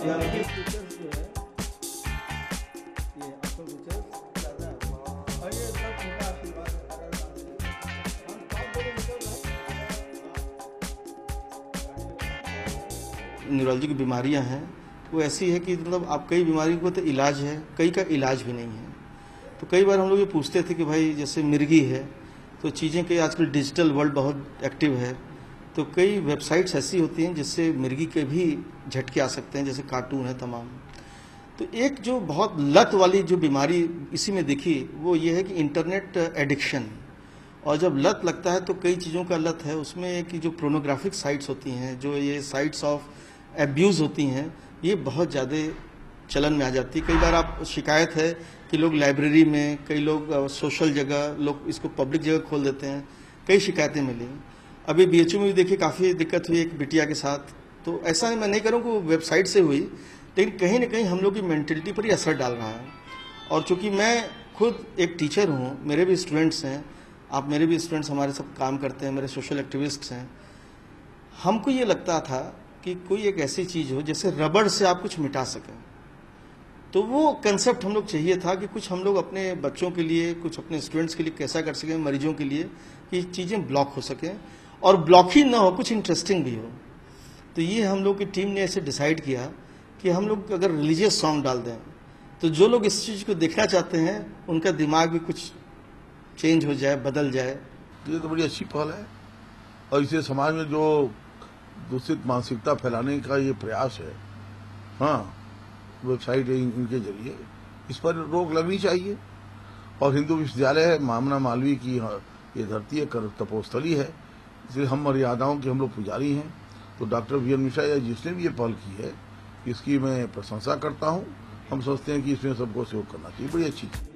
ये फीचर्स जो है, ये आपको फीचर्स ज़्यादा है और ये सब उनका आशीर्वाद है। न्यूरोलॉजी की बीमारियां हैं वो ऐसी है कि मतलब आप कई बीमारियों को तो इलाज है, कई का इलाज भी नहीं है। तो कई बार हम लोग ये पूछते थे कि भाई जैसे मिर्गी है तो चीज़ें कई आजकल डिजिटल वर्ल्ड बहुत एक्टिव है, तो कई वेबसाइट्स ऐसी होती हैं जिससे मिर्गी के भी झटके आ सकते हैं, जैसे कार्टून है तमाम। तो एक जो बहुत लत वाली जो बीमारी इसी में दिखी वो ये है कि इंटरनेट एडिक्शन। और जब लत लगता है तो कई चीज़ों का लत है उसमें कि जो प्रोनोग्राफिक साइट्स होती हैं, जो ये साइट्स ऑफ एब्यूज़ होती हैं, ये बहुत ज़्यादा चलन में आ जाती है। कई बार आप शिकायत है कि लोग लाइब्रेरी में, कई लोग सोशल जगह, लोग इसको पब्लिक जगह खोल देते हैं, कई शिकायतें मिली। अभी BHU में भी देखिए काफ़ी दिक्कत हुई एक बिटिया के साथ। तो ऐसा है, मैं नहीं करूँ कि वो वेबसाइट से हुई, लेकिन कहीं ना कहीं हम लोग की मेंटलिटी पर ही असर डाल रहा है। और चूंकि मैं खुद एक टीचर हूँ, मेरे भी स्टूडेंट्स हैं, आप मेरे भी स्टूडेंट्स हमारे सब काम करते हैं, मेरे सोशल एक्टिविस्ट्स हैं। हमको ये लगता था कि कोई एक ऐसी चीज़ हो जैसे रबड़ से आप कुछ मिटा सकें, तो वो कंसेप्ट हम लोग चाहिए था कि कुछ हम लोग अपने बच्चों के लिए, कुछ अपने स्टूडेंट्स के लिए कैसा कर सकें, मरीजों के लिए, कि चीज़ें ब्लॉक हो सकें और ब्लॉक ही ना हो, कुछ इंटरेस्टिंग भी हो। तो ये हम लोग की टीम ने ऐसे डिसाइड किया कि हम लोग अगर रिलीजियस सॉन्ग डाल दें तो जो लोग इस चीज़ को देखना चाहते हैं उनका दिमाग भी कुछ चेंज हो जाए, बदल जाए। ये तो बड़ी अच्छी पहल है और इसे समाज में जो दूषित मानसिकता फैलाने का ये प्रयास है, हाँ, वेबसाइट इनके जरिए इस पर रोक लगनी चाहिए। और हिंदू विश्वविद्यालय है, मामना मालवी की ये धरती है, तपोस्थली है, इसलिए हम मर्यादाओं के हम लोग पुजारी हैं। तो डॉक्टर वी एन मिश्रा या जिसने भी ये पहल की है, इसकी मैं प्रशंसा करता हूँ। हम सोचते हैं कि इसमें सबको सहयोग करना चाहिए, बड़ी अच्छी चीज़।